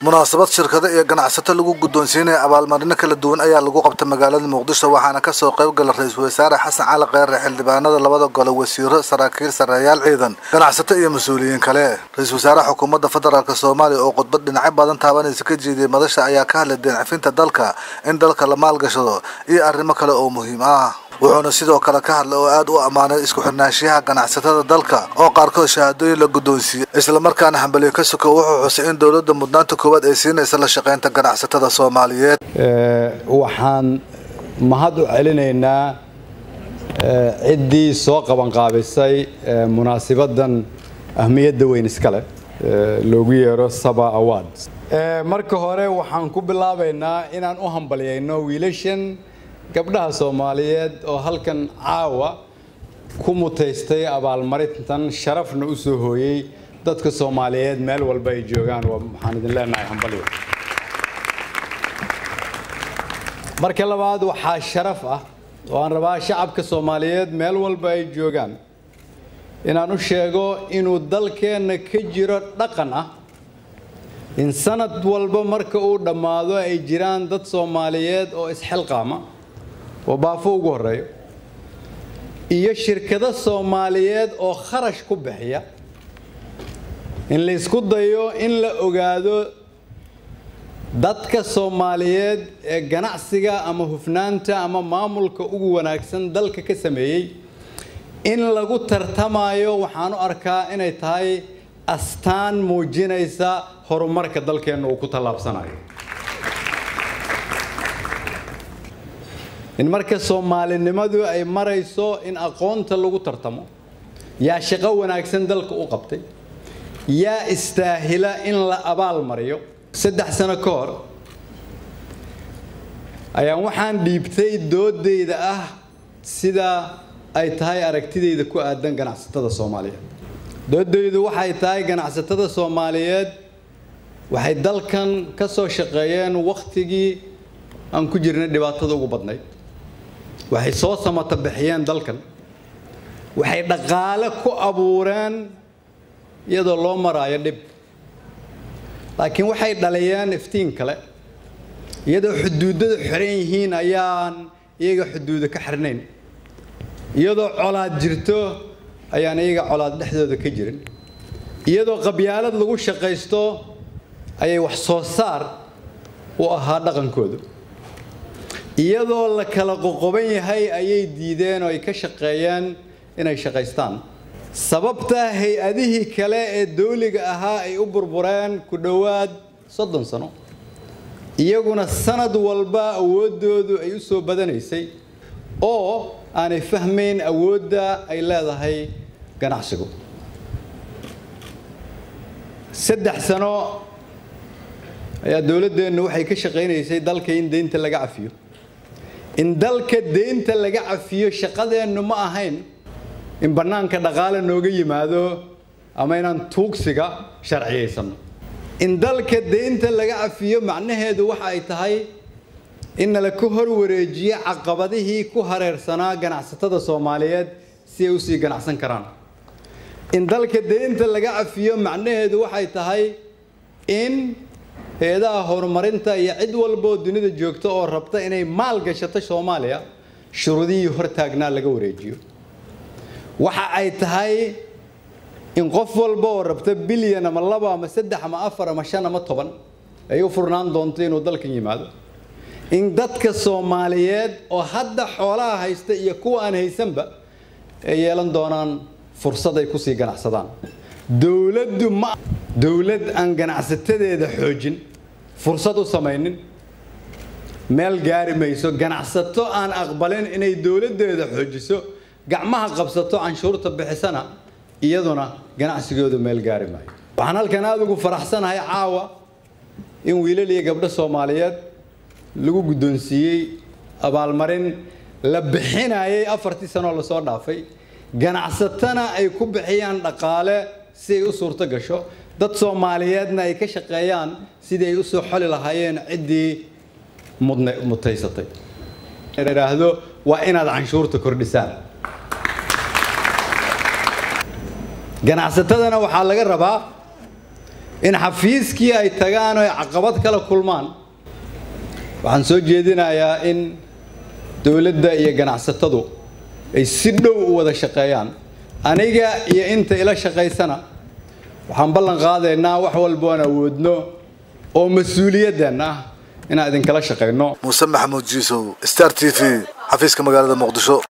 munaasabad shirkado iyo ganacsato lagu guddoonsiinay abaalmarino kala duwan ayaa lagu qabtay magaalada Muqdisho waxaana ka soo qayb galay ra'iisul wasaare Xasan Cali Kheyre xildhibaanada labada gole wasiiro saraakiil sareeyaal ciidan ganacsato iyo mas'uuliyiin kale ra'iisul wasaare xukuumadda federaalka Soomaaliya oo khudbad dhinacyo badan taabanaysa ka jeediyay madasha ayaa ka hadlay dinafinta dalka in dalka la maalgashado iyo arrimo kale oo muhiim ah wuxuuna sidoo kale ka hadlay oo aad u amaanay isku xirnaanshiyaha ganacsatada dalka oo qaarkood shahaadooyin la guddoonsiiyay isla markaana hambaliyo ka suko wuxuu xusay in dawladda mudnaanta koowaad ay siinayso la shaqeynta ganacsatada Soomaaliyeed waxaan mahad u celinaynaa ciddii soo qaban qaabisay munaasabaddan ahmiyadda weyn iska leh loogu yeero Saba Awards marka hore waxaan ku bilaabaynaa inaan u hambaliyayno wiilashan gabdhaha Soomaaliyeed oo halkan caawa ku mutaystay abaalmarintan sharafna u soo hooyay dadka Soomaaliyeed meel walba ay joogaan waxaan idin leenahay hambaliyo marka labaad waxa sharaf ah oo aan rabaa shacabka Soomaaliyeed meel walba ay joogaan inaan u sheego inuu dalkeena ka jiro dhaqan ah in sanad walba marka uu dhamaado ay jiraan dad Soomaaliyeed oo isxilqaama oo baafo ugu horeeyo iyo shirkado Soomaaliyeed oo kharash ku bixiya in la isku dayo in la ogaado dadka Soomaaliyeed ee ganacsiga ama hufnaanta ama maamulka ugu wanaagsan dalka ka sameeyay in lagu tartamayo waxaan u arkaa inay tahay astaan muujinaysa horumarka dalkeena uu ku talaabsanayo in marka Soomaalinimadu ay marayso in aqoonta lagu tartamo yaa shaqo wanaagsan dalka u qabtay yaa istaahila in la abaal mariyo 3 sano ka hor ayaan waxaan dhiibtay doodayda ah sida ay tahay aragtidayda ku aadan ganacsatada Soomaaliyeed doodaydu waxay tahay ganacsatada Soomaaliyeed waxay dalkan ka soo shaqeeyeen waqtigii aan ku jirnay dhibaatada ugu badnayd waxay soo samata bixiyeen dalkan waxay dhaqaale ku abuureen iyadoo loo maraayo dhib laakiin waxay dhaliyeen iftiin kale iyadoo xuduudada xiran yihiin ayaan iyaga xuduuda ka xirnayn iyadoo colaad jirto ayaan iyaga colaad dhexdooda ka jirin iyadoo qabyaalad lagu shaqeysto ayay wax soo saar u ahaa dhaqankooda iyadoo la kala qoqoban yahay ayay diideen oo ay ka shaqeeyeen inay shaqeystaan sababta hay'adihii kale ee dawliga ahaa ay u burbureen ku dhawaad 30 sano iyaguna sanad walba awoodoodu ay u soo badanaysay oo aanay fahmeyn awoodda ay leedahay ganacsigu 3 sano ayaa dawladdeenu waxay ka shaqeynaysay dalka in deynta laga cafiyo in dalka deynta laga cafiyo shaqadeenu ma ahayn in banaanka dhaqaale nooga yimaado ama inaan tuugsiga sharciyeysano in dalka deynta laga cafiyo macnaheedu waxa ay tahay in la ku hor wareejiyo caqabadihii ku hareersanaa ganacsatada Soomaaliyeed si ay u sii ganacsan karaan in dalka deynta laga cafiyo macnaheedu waxa ay tahay in hay'adaha horumarinta iyo cid walba oo dunida joogta oo rabta inay maal gashato Soomaaliya shuruudihii hortaagnaa laga wareejiyo waxa ay tahay in qof walba oo rabta bilyan ama 2 ama 3 ama 4 ama 5 ama 10 ay u furnaan doonto inuu dalkan yimaado in dadka Soomaaliyeed oo hadda xoolaha haysta iyo kuwa aan haysanba ay yeelan doonaan fursad ay ku sii ganacsadaan dawlad aan ganacsatadeeda xoojin fursad u sameeynin meel gaari mayso ganacsato aan aqbalin inay dawladeeda xoojiso gacmaha qabsato canshuurta bixisana iyaduna ganacsigooda meel gaari maayo waxaan halkan aad ugu faraxsanahay caawa in wiilal iyo gabdho Soomaaliyeed lagu guddoonsiiyay abaalmarin la bixinayay 4 sano la soo dhaafay ganacsatana ay ku bixiyaan dhaqaale si ay u suurto gasho dad Soomaaliyeedna ay ka shaqeeyaan sidii ay u soo xoli lahaayeen cidii mutaysatay iraahdo waa inaad canshuurta kordhisaan ganacsatadana waxaa laga rabaa in xafiiskii ay tagaan oo caqabad kala kulmaan waxaan soo jeedinayaa in dawladda iyo ganacsatadu ay si dhow u wada shaqeeyaan aniga iyo inta ila shaqeysana waxaan ballan qaadaynaa wax walba aan awoodno oo mas'uuliyadana in aan idin kala shaqeyno Muuse Maxamuud Jiisow Star TV xafiiska magaalada Muqdisho.